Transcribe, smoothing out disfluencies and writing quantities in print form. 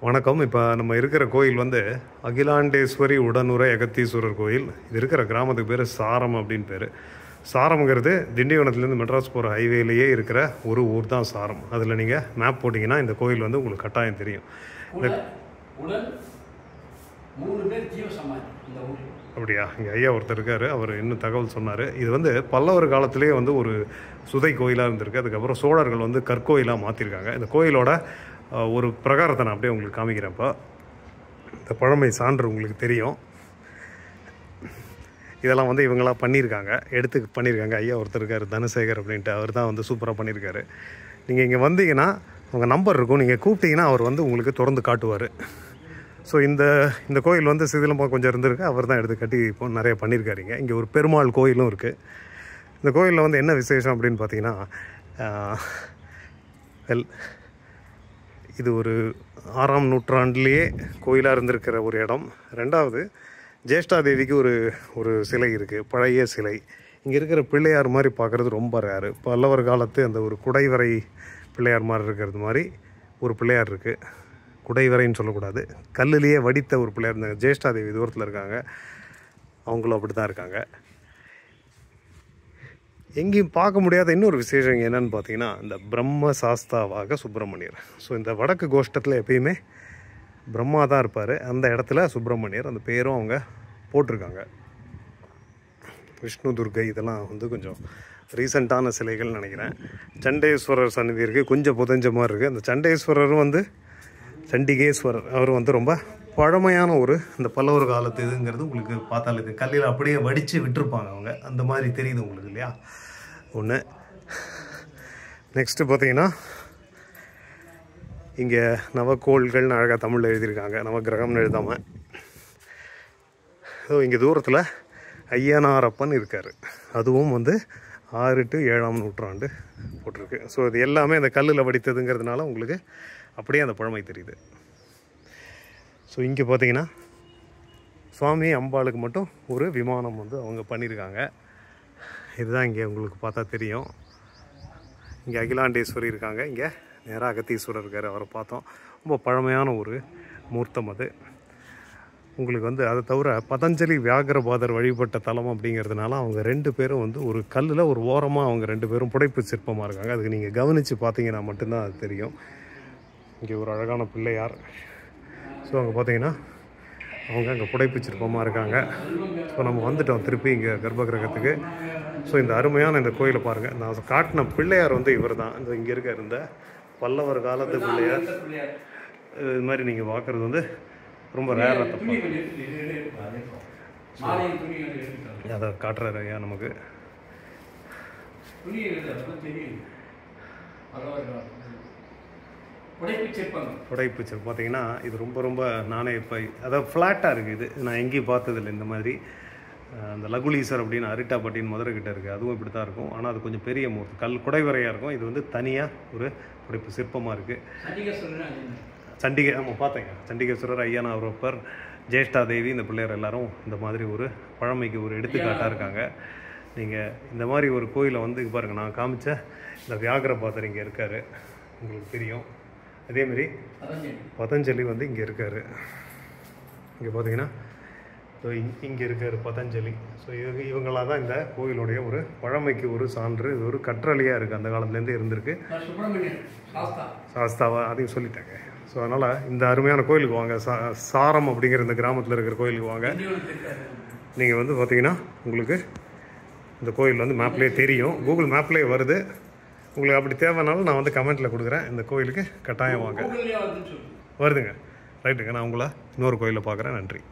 வணக்கம். இப்போ நம்ம இருக்கிற கோயில் வந்து அகிலாண்டேஸ்வரி உடனுறை அகத்தீஸ்வரர் கோயில். இது இருக்கிற கிராமத்துக்கு பேர் சாரம் அப்படின்னு பேர். சாரம்ங்கிறது திண்டிவனத்துலேருந்து மெட்ராஸ் போகிற ஹைவேலேயே இருக்கிற ஒரு ஊர் தான் சாரம். அதில் நீங்கள் மேப் போட்டிங்கன்னா இந்த கோயில் வந்து உங்களுக்கு கட்டாயம் தெரியும். அப்படியா? இங்கே ஐயா ஒருத்தர் இருக்கார், அவர் இன்னும் தகவல் சொன்னார். இது வந்து பல்லவர் காலத்திலே வந்து ஒரு சுதை கோயிலாக இருந்திருக்கு. அதுக்கப்புறம் சோழர்கள் வந்து கற்கோயிலாக மாற்றிருக்காங்க. இந்த கோயிலோட ஒரு பிரகாரத்தை நான் அப்படியே உங்களுக்கு காமிக்கிறேன்ப்பா. இந்த பழமை சான்று உங்களுக்கு தெரியும். இதெல்லாம் வந்து இவங்களாம் பண்ணியிருக்காங்க, எடுத்து பண்ணியிருக்காங்க. ஐயா ஒருத்தர் இருக்கார் தனசேகர் அப்படின்ட்டு, அவர் தான் வந்து சூப்பராக பண்ணியிருக்காரு. நீங்கள் இங்கே வந்தீங்கன்னா உங்கள் நம்பர் இருக்கும், நீங்கள் கூப்பிட்டீங்கன்னா அவர் வந்து உங்களுக்கு திறந்து காட்டுவார். ஸோ இந்த கோயில் வந்து சிதிலமாக கொஞ்சம் இருந்திருக்கு, அவர் தான் எடுத்து கட்டி இப்போ நிறைய பண்ணியிருக்காருங்க. இங்கே ஒரு பெருமாள் கோயிலும் இருக்குது. இந்த கோயிலில் வந்து என்ன விசேஷம் அப்படின்னு பார்த்தீங்கன்னா, இது ஒரு 6ஆம் நூற்றாண்டுலேயே கோயிலாக இருந்திருக்கிற ஒரு இடம். ரெண்டாவது, ஜேஷ்டாதேவிக்கு ஒரு சிலை இருக்குது, பழைய சிலை. இங்கே இருக்கிற பிள்ளையார் மாதிரி பார்க்குறது ரொம்ப ரேரு. பல்லவர் காலத்து அந்த ஒரு குடைவரை பிள்ளையார் மாதிரி இருக்கிறது மாதிரி ஒரு பிள்ளையார் இருக்குது. குடைவரைன்னு சொல்லக்கூடாது, கல்லுலேயே வடித்த ஒரு பிள்ளையார். இந்த ஜேஷ்டாதேவி தூரத்தில் இருக்காங்க, அவங்களும் அப்படி தான் இருக்காங்க. எங்கேயும் பார்க்க முடியாத இன்னொரு விசேஷம் என்னென்னு பார்த்தீங்கன்னா, இந்த பிரம்ம சாஸ்தாவாக சுப்பிரமணியர். ஸோ இந்த வடக்கு கோஷ்டத்தில் எப்பயுமே பிரம்மா தான் இருப்பார், அந்த இடத்துல சுப்பிரமணியர் அந்த பேரும் அவங்க போட்டிருக்காங்க. விஷ்ணு துர்கை இதெல்லாம் வந்து கொஞ்சம் ரீசண்டான சிலைகள் நினைக்கிறேன். சண்டேஸ்வரர் சந்நிதி இருக்குது, கொஞ்சம் புதஞ்ச மாதிரி இருக்குது. அந்த சண்டேஸ்வரரும் வந்து சண்டிகேஸ்வரர், அவர் வந்து ரொம்ப பழமையான இந்த பல்லவர் காலத்து இதுங்கிறது உங்களுக்கு பார்த்தாலே இது கல்லில் அப்படியே வடித்து விட்டுருப்பாங்க அவங்க, அந்த மாதிரி தெரியுது உங்களுக்கு இல்லையா? ஒன்று. நெக்ஸ்ட்டு பார்த்தீங்கன்னா, இங்கே நவக்கோள்கள்னு அழகாக தமிழில் எழுதியிருக்காங்க, நவக்கிரகம்னு எழுதாமல். ஸோ இங்கே தூரத்தில் ஐயனாரப்பன் இருக்கார், அதுவும் வந்து 6 to 7ஆம் நூற்றாண்டு போட்டிருக்கு. ஸோ இது எல்லாமே அந்த கல்லில் வடித்ததுங்கிறதுனால உங்களுக்கு அப்படியே அந்த பழமை தெரியுது. ஸோ இங்கே பார்த்தீங்கன்னா சுவாமி அம்பாளுக்கு மட்டும் ஒரு விமானம் வந்து அவங்க பண்ணியிருக்காங்க. இதுதான் இங்கே உங்களுக்கு பார்த்தா தெரியும். இங்கே அகிலாண்டேஸ்வரி இருக்காங்க, இங்கே நேராக அகத்தீஸ்வரர் இருக்கார், அவரை பார்த்தோம். ரொம்ப பழமையான ஒரு மூர்த்தம் அது. உங்களுக்கு வந்து அதை தவிர பதஞ்சலி வியாகரபாதர் வழிபட்ட தலம் அப்படிங்கிறதுனால அவங்க 2 பேரும் வந்து ஒரு கல்லில் ஒரு ஓரமாக அவங்க 2 பேரும் புடைப்பு சிற்பமாக இருக்காங்க. அதுக்கு நீங்கள் கவனித்து பார்த்தீங்கன்னா மட்டும்தான் அது தெரியும். இங்கே ஒரு அழகான பிள்ளையார். ஸோ அங்கே பார்த்தீங்கன்னா அவங்க அங்கே புடைப்பு சிற்பமாக இருக்காங்க. ஸோ நம்ம வந்துட்டோம் திருப்பி இங்கே கர்ப்பகிரகத்துக்கு. ஸோ இந்த அருமையான இந்த கோயிலை பாருங்கள். நான் காட்டின பிள்ளையார் வந்து இவர் தான், இந்த இங்கே இருக்க இருந்த பல்லவர் காலத்து பிள்ளையார். இது மாதிரி நீங்கள் பார்க்குறது வந்து ரொம்ப ரேராக தப்பு. அதை காட்டுறாரு ஐயா நமக்கு. புடைப்பு சிற்பம் பார்த்தீங்கன்னா இது ரொம்ப நானே இப்போ அதாவது ஃப்ளாட்டாக இருக்குது. இது நான் எங்கேயும் பார்த்ததில்லை இந்த மாதிரி. அந்த லகுலீசர் அப்படின்னு அரிட்டாப்பட்டின்னு மதுரை கிட்ட இருக்குது, அதுவும் இப்படி தான் இருக்கும். ஆனால் அது கொஞ்சம் பெரிய மூர்த்தி, குடைவரையாக இருக்கும். இது வந்து தனியாக ஒரு புடைப்பு சிற்பமாக இருக்குது. சண்டிகை, ஆமாம் பார்த்தேங்க, சண்டிகேஸ்வரர், ஐயனாரப்பர், ஜேஷ்டாதேவி, இந்த பிள்ளையார் எல்லாரும் இந்த மாதிரி ஒரு பழமைக்கு ஒரு எடுத்துக்காட்டாக இருக்காங்க. நீங்கள் இந்த மாதிரி ஒரு கோயிலை வந்து பாருங்கள், நான் காமிச்ச இந்த வியாகரபாதர் இங்கே இருக்கார், உங்களுக்கு தெரியும். அதேமாரி பதஞ்சலி வந்து இங்கே இருக்கார். இங்கே பார்த்தீங்கன்னா இங்கே இருக்கார் பதஞ்சலி. ஸோ இவங்களாக தான் இந்த கோயிலுடைய ஒரு பழமைக்கு ஒரு சான்று. இது ஒரு கற்றளியாக இருக்குது, அந்த காலத்துலேருந்தே இருந்திருக்கு. சாஸ்தாவா அதையும் சொல்லிட்டாங்க. ஸோ அதனால் இந்த அருமையான கோயிலுக்கு வாங்க. சாரம் அப்படிங்கிற இந்த கிராமத்தில் இருக்கிற கோயிலுக்கு வாங்க. நீங்கள் வந்து பார்த்தீங்கன்னா உங்களுக்கு இந்த கோயில் வந்து மேப்லேயே தெரியும், கூகுள் மேப்லேயே வருது. உங்களுக்கு அப்படி தேவைனாலும் நான் வந்து கமெண்ட்டில் கொடுக்குறேன். இந்த கோயிலுக்கு கட்டாயம் வாங்க. வருதுங்க, ரைட்டுங்க. நான் உங்களை இன்னொரு கோயிலில் பார்க்குறேன். நன்றி.